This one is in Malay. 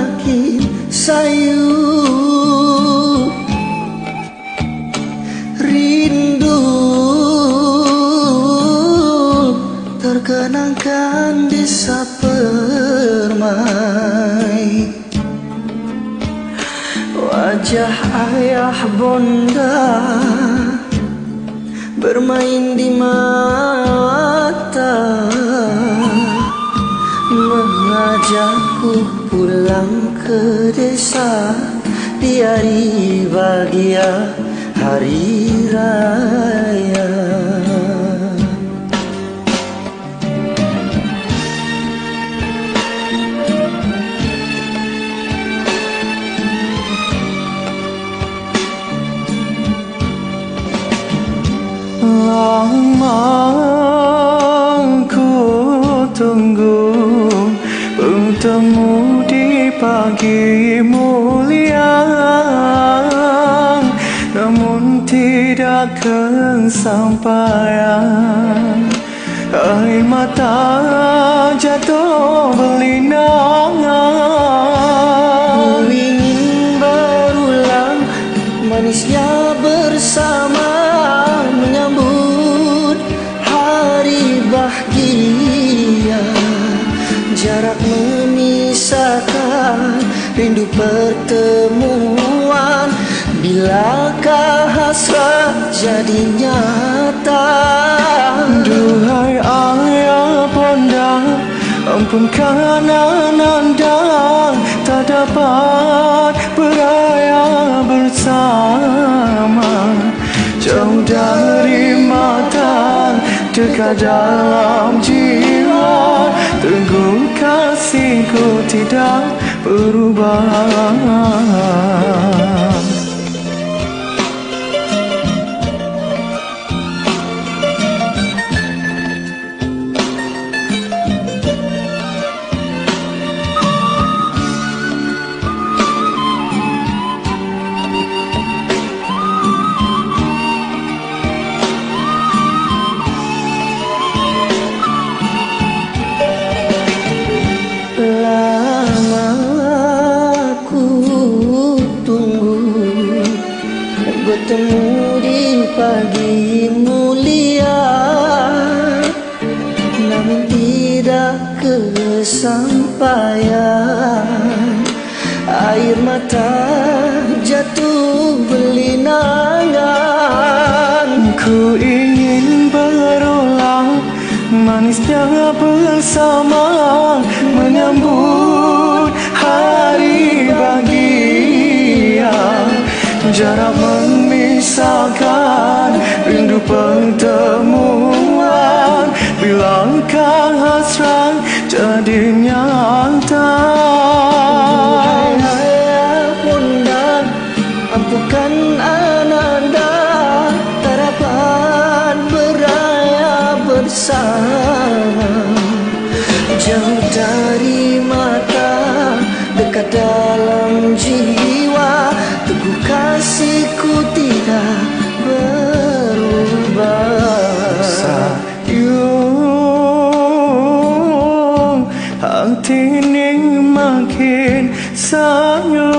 makin sayu. Rindu terkenangkan desa permai, wajah ayah bonda bermain di mata, mengajakku pulang ke desa di hari bahagia hari raya. Lama ku tunggu bertemu di pagi mulia, namun tidak kesampaian. Air mata jatuh berlinangan. Ku ingin berulang manisnya bersama, menyambut hari bahagia. Jarak memisahkan, rindu pertemuan. Bilakah hasrat jadi nyata? Duhai ayah bonda, ampunkan ananda, tak dapat beraya bersama. Jauh dari mata, dekat dalam jiwa, teguh kasihku tidak berubah. Bertemu di pagi mulia, namun tidak kesampaian. Air mata jatuh berlinangan. Ku ingin berulang manisnya bersama, menyambut hari bahagia. Jarak memisahkan, rindu pertemuan. Bilakah hasrat jadi nyata? Duhai ayah bonda, ampunkan ananda, tak dapat beraya bersama. Jauh dari mata, dekat dalam jiwa, teguh kasihku tidak berubah. Sayang, hati ini makin sayang.